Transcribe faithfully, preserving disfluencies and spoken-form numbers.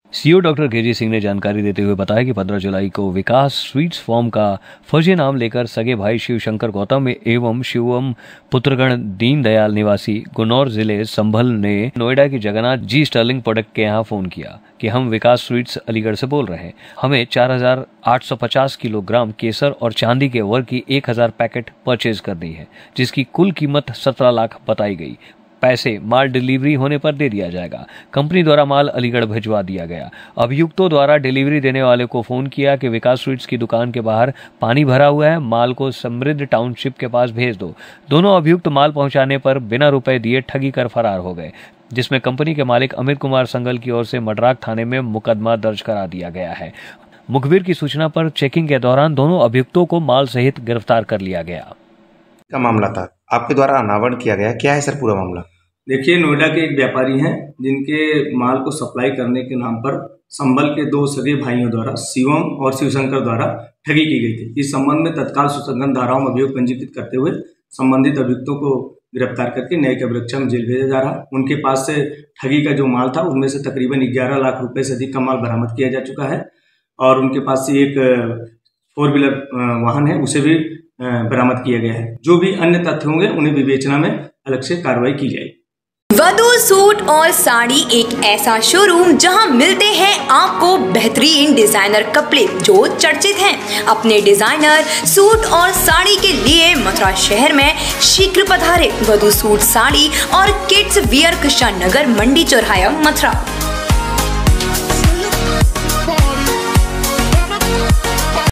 CEO doctor KG Singh ने जानकारी देते हुए बताया कि पंद्रह जुलाई को विकास स्वीट्स फॉर्म का फर्जी नाम लेकर सगे भाई शिवशंकर गौतम एवं शिवम पुत्रगण दीनदयाल निवासी गुन्नौर जिले संभल ने नोएडा की जगन्नाथ जी स्टर्लिंग प्रोडक्ट के यहाँ फोन किया कि हम विकास स्वीट्स अलीगढ़ से बोल रहे हैं, हमें चार हजार आठ सौ पचास किलोग्राम केसर और चांदी के वर्क की एक हजार पैकेट परचेज करनी है, जिसकी कुल कीमत सत्रह लाख बताई गई। पैसे माल डिलीवरी होने पर दे दिया जाएगा। कंपनी द्वारा माल अलीगढ़ भिजवा दिया गया। अभियुक्तों द्वारा डिलीवरी देने वाले को फोन किया कि विकास स्वीट्स की दुकान के बाहर पानी भरा हुआ है, माल को समृद्ध टाउनशिप के पास भेज दो। दोनों अभियुक्त माल पहुंचाने पर बिना रुपए दिए ठगी कर फरार हो गए, जिसमें कंपनी के मालिक अमित कुमार संगल की ओर से मडराक थाने में मुकदमा दर्ज करा दिया गया है। मुखबिर की सूचना पर चेकिंग के दौरान दोनों अभियुक्तों को माल सहित गिरफ्तार कर लिया गया। का मामला था, आपके द्वारा अनावरण किया गया, क्या है सर पूरा मामला? देखिए, नोएडा के एक व्यापारी हैं जिनके माल को सप्लाई करने के नाम पर संभल के दो सगे भाइयों द्वारा शिवम और शिवशंकर द्वारा ठगी की गई थी। इस संबंध में तत्काल सुसंगत धाराओं में अभियोग पंजीकृत करते हुए संबंधित अभियुक्तों को गिरफ्तार करके न्यायिक अभिरक्षा में जेल भेजा जा रहा। उनके पास से ठगी का जो माल था उनमें से तकरीबन ग्यारह लाख रुपए से अधिक का माल बरामद किया जा चुका है और उनके पास से एक फोर व्हीलर वाहन है, उसे भी बरामद किया गया है। जो भी अन्य तथ्य होंगे उन्हें विवेचना में अलग से कार्रवाई की जाएगी। वधू सूट और साड़ी एक ऐसा शोरूम जहां मिलते हैं आपको बेहतरीन डिजाइनर कपड़े जो चर्चित हैं। अपने डिजाइनर सूट और साड़ी के लिए मथुरा शहर में शीघ्र पधारे। वधू सूट साड़ी और किड्स वियर कृष्णा नगर मंडी चौराहा मथुरा।